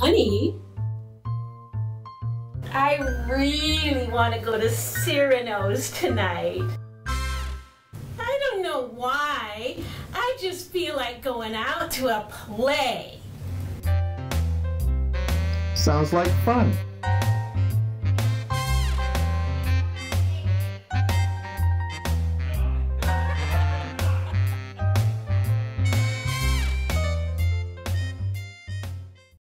Honey, I really want to go to Cyrano's tonight. I don't know why. I just feel like going out to a play. Sounds like fun.